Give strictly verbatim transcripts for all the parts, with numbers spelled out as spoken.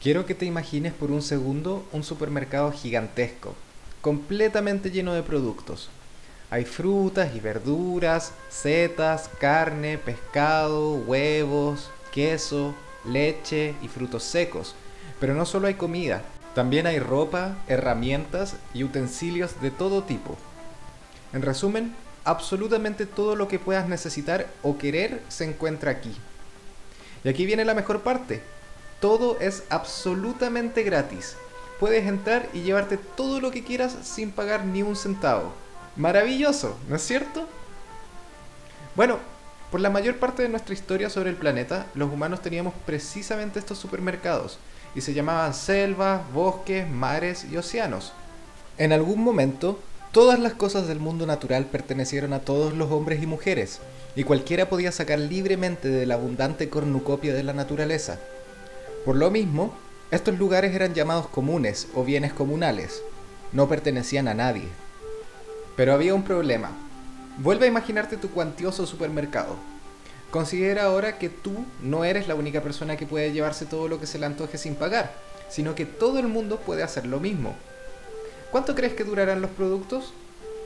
Quiero que te imagines por un segundo un supermercado gigantesco, completamente lleno de productos. Hay frutas y verduras, setas, carne, pescado, huevos, queso, leche y frutos secos. Pero no solo hay comida, también hay ropa, herramientas y utensilios de todo tipo. En resumen, absolutamente todo lo que puedas necesitar o querer se encuentra aquí. Y aquí viene la mejor parte. Todo es absolutamente gratis. Puedes entrar y llevarte todo lo que quieras sin pagar ni un centavo. Maravilloso, ¿no es cierto? Bueno, por la mayor parte de nuestra historia sobre el planeta, los humanos teníamos precisamente estos supermercados, y se llamaban selvas, bosques, mares y océanos. En algún momento, todas las cosas del mundo natural pertenecieron a todos los hombres y mujeres, y cualquiera podía sacar libremente de la abundante cornucopia de la naturaleza. Por lo mismo, estos lugares eran llamados comunes o bienes comunales. No pertenecían a nadie. Pero había un problema. Vuelve a imaginarte tu cuantioso supermercado. Considera ahora que tú no eres la única persona que puede llevarse todo lo que se le antoje sin pagar, sino que todo el mundo puede hacer lo mismo. ¿Cuánto crees que durarán los productos?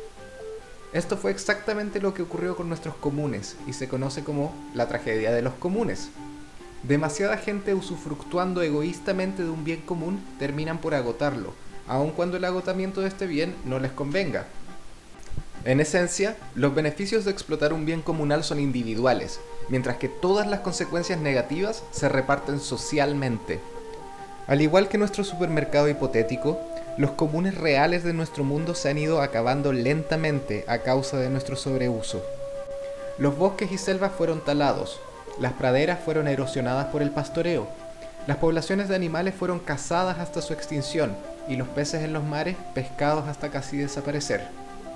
Esto fue exactamente lo que ocurrió con nuestros comunes y se conoce como la tragedia de los comunes. Demasiada gente usufructuando egoístamente de un bien común terminan por agotarlo, aun cuando el agotamiento de este bien no les convenga. En esencia, los beneficios de explotar un bien comunal son individuales, mientras que todas las consecuencias negativas se reparten socialmente. Al igual que nuestro supermercado hipotético, los comunes reales de nuestro mundo se han ido acabando lentamente a causa de nuestro sobreuso. Los bosques y selvas fueron talados, las praderas fueron erosionadas por el pastoreo, las poblaciones de animales fueron cazadas hasta su extinción y los peces en los mares pescados hasta casi desaparecer.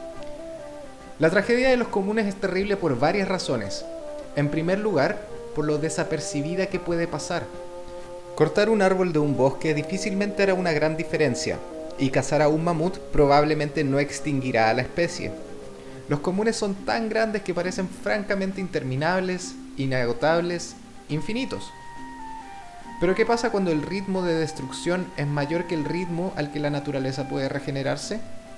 La tragedia de los comunes es terrible por varias razones. En primer lugar, por lo desapercibida que puede pasar. Cortar un árbol de un bosque difícilmente hará una gran diferencia, y cazar a un mamut probablemente no extinguirá a la especie. Los comunes son tan grandes que parecen francamente interminables, inagotables, infinitos. Pero ¿qué pasa cuando el ritmo de destrucción es mayor que el ritmo al que la naturaleza puede regenerarse?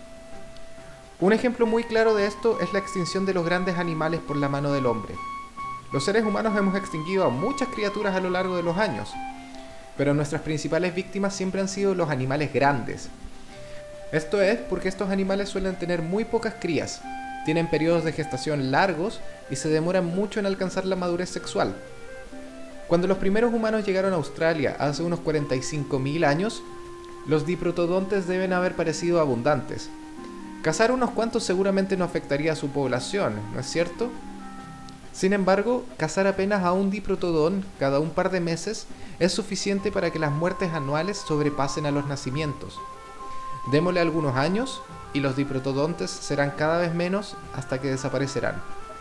Un ejemplo muy claro de esto es la extinción de los grandes animales por la mano del hombre. Los seres humanos hemos extinguido a muchas criaturas a lo largo de los años, pero nuestras principales víctimas siempre han sido los animales grandes. Esto es porque estos animales suelen tener muy pocas crías, tienen periodos de gestación largos y se demoran mucho en alcanzar la madurez sexual. Cuando los primeros humanos llegaron a Australia hace unos cuarenta y cinco mil años, los diprotodontes deben haber parecido abundantes. Cazar unos cuantos seguramente no afectaría a su población, ¿no es cierto? Sin embargo, cazar apenas a un diprotodón cada un par de meses es suficiente para que las muertes anuales sobrepasen a los nacimientos. Démosle algunos años y los diprotodontes serán cada vez menos hasta que desaparecerán.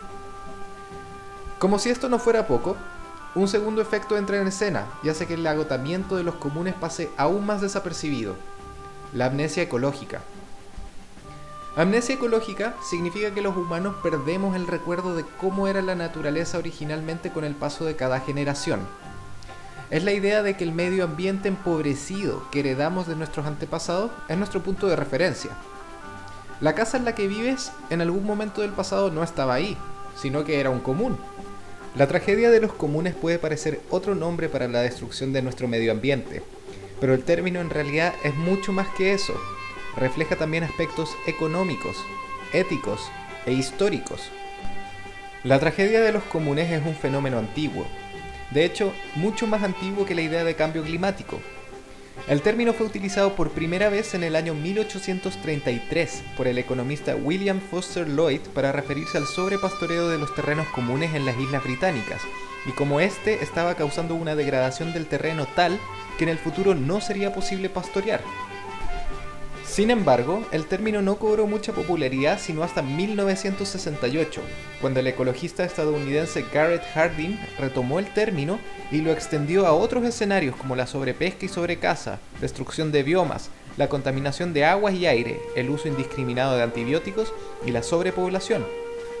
Como si esto no fuera poco, un segundo efecto entra en escena y hace que el agotamiento de los comunes pase aún más desapercibido: la amnesia ecológica. Amnesia ecológica significa que los humanos perdemos el recuerdo de cómo era la naturaleza originalmente con el paso de cada generación. Es la idea de que el medio ambiente empobrecido que heredamos de nuestros antepasados es nuestro punto de referencia. La casa en la que vives en algún momento del pasado no estaba ahí, sino que era un común. La tragedia de los comunes puede parecer otro nombre para la destrucción de nuestro medio ambiente, pero el término en realidad es mucho más que eso. Refleja también aspectos económicos, éticos e históricos. La tragedia de los comunes es un fenómeno antiguo, de hecho, mucho más antiguo que la idea de cambio climático. El término fue utilizado por primera vez en el año mil ochocientos treinta y tres por el economista William Foster Lloyd para referirse al sobrepastoreo de los terrenos comunes en las Islas Británicas, y como este estaba causando una degradación del terreno tal que en el futuro no sería posible pastorear. Sin embargo, el término no cobró mucha popularidad sino hasta mil novecientos sesenta y ocho, cuando el ecologista estadounidense Garrett Hardin retomó el término y lo extendió a otros escenarios como la sobrepesca y sobrecaza, destrucción de biomas, la contaminación de aguas y aire, el uso indiscriminado de antibióticos y la sobrepoblación.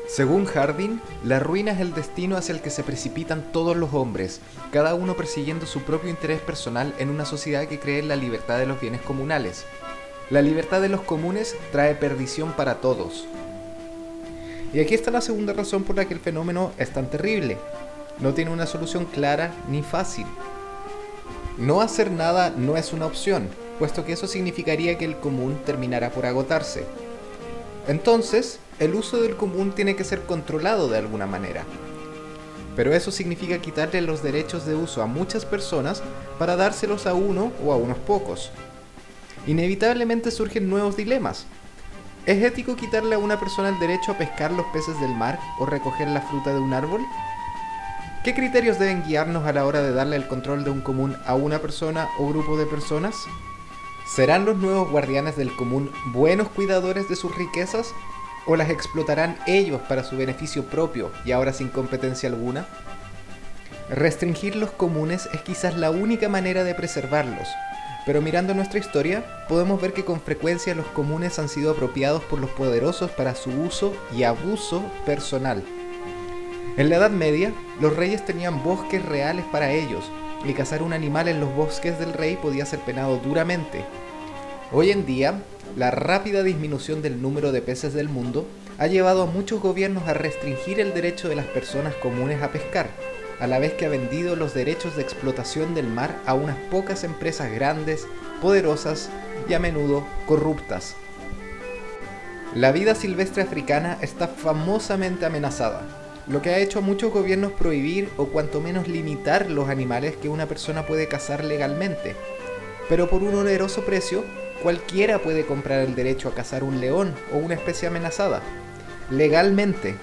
Según Harding, la ruina es el destino hacia el que se precipitan todos los hombres, cada uno persiguiendo su propio interés personal en una sociedad que cree en la libertad de los bienes comunales. La libertad de los comunes trae perdición para todos. Y aquí está la segunda razón por la que el fenómeno es tan terrible. No tiene una solución clara ni fácil. No hacer nada no es una opción, puesto que eso significaría que el común terminará por agotarse. Entonces, el uso del común tiene que ser controlado de alguna manera. Pero eso significa quitarle los derechos de uso a muchas personas para dárselos a uno o a unos pocos. Inevitablemente surgen nuevos dilemas. ¿Es ético quitarle a una persona el derecho a pescar los peces del mar o recoger la fruta de un árbol? ¿Qué criterios deben guiarnos a la hora de darle el control de un común a una persona o grupo de personas? ¿Serán los nuevos guardianes del común buenos cuidadores de sus riquezas? ¿O las explotarán ellos para su beneficio propio y ahora sin competencia alguna? Restringir los comunes es quizás la única manera de preservarlos, pero mirando nuestra historia, podemos ver que con frecuencia los comunes han sido apropiados por los poderosos para su uso y abuso personal. En la Edad Media, los reyes tenían bosques reales para ellos, y cazar un animal en los bosques del rey podía ser penado duramente. Hoy en día, la rápida disminución del número de peces del mundo ha llevado a muchos gobiernos a restringir el derecho de las personas comunes a pescar, a la vez que ha vendido los derechos de explotación del mar a unas pocas empresas grandes, poderosas y a menudo corruptas. La vida silvestre africana está famosamente amenazada, lo que ha hecho a muchos gobiernos prohibir o cuanto menos limitar los animales que una persona puede cazar legalmente. Pero por un oneroso precio, cualquiera puede comprar el derecho a cazar un león o una especie amenazada, legalmente.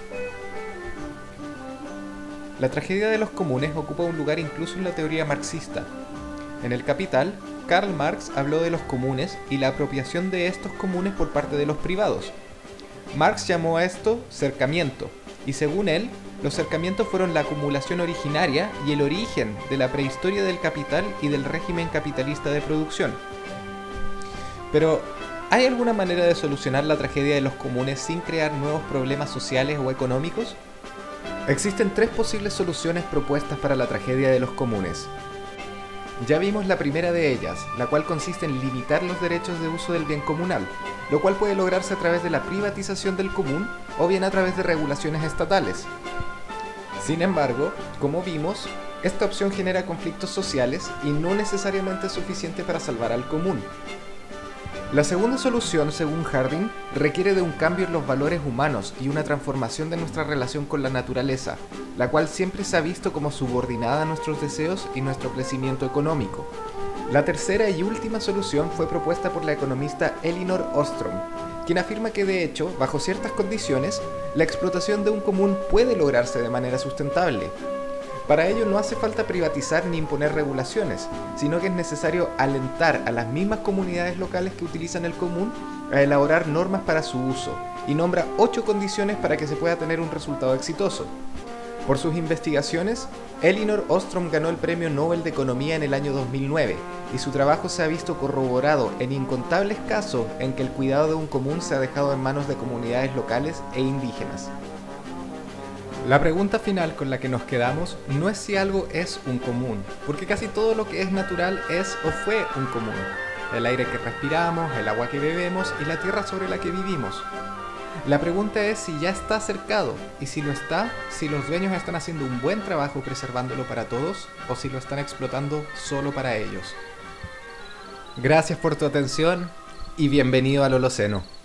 La tragedia de los comunes ocupa un lugar incluso en la teoría marxista. En El Capital, Karl Marx habló de los comunes y la apropiación de estos comunes por parte de los privados. Marx llamó a esto cercamiento, y según él, los cercamientos fueron la acumulación originaria y el origen de la prehistoria del capital y del régimen capitalista de producción. Pero, ¿hay alguna manera de solucionar la tragedia de los comunes sin crear nuevos problemas sociales o económicos? Existen tres posibles soluciones propuestas para la tragedia de los comunes. Ya vimos la primera de ellas, la cual consiste en limitar los derechos de uso del bien comunal, lo cual puede lograrse a través de la privatización del común o bien a través de regulaciones estatales. Sin embargo, como vimos, esta opción genera conflictos sociales y no necesariamente es suficiente para salvar al común. La segunda solución, según Harding, requiere de un cambio en los valores humanos y una transformación de nuestra relación con la naturaleza, la cual siempre se ha visto como subordinada a nuestros deseos y nuestro crecimiento económico. La tercera y última solución fue propuesta por la economista Elinor Ostrom, quien afirma que de hecho, bajo ciertas condiciones, la explotación de un común puede lograrse de manera sustentable. Para ello no hace falta privatizar ni imponer regulaciones, sino que es necesario alentar a las mismas comunidades locales que utilizan el común a elaborar normas para su uso, y nombra ocho condiciones para que se pueda tener un resultado exitoso. Por sus investigaciones, Elinor Ostrom ganó el Premio Nobel de Economía en el año dos mil nueve, y su trabajo se ha visto corroborado en incontables casos en que el cuidado de un común se ha dejado en manos de comunidades locales e indígenas. La pregunta final con la que nos quedamos no es si algo es un común, porque casi todo lo que es natural es o fue un común. El aire que respiramos, el agua que bebemos y la tierra sobre la que vivimos. La pregunta es si ya está cercado, y si lo está, si los dueños están haciendo un buen trabajo preservándolo para todos, o si lo están explotando solo para ellos. Gracias por tu atención y bienvenido al Holoceno.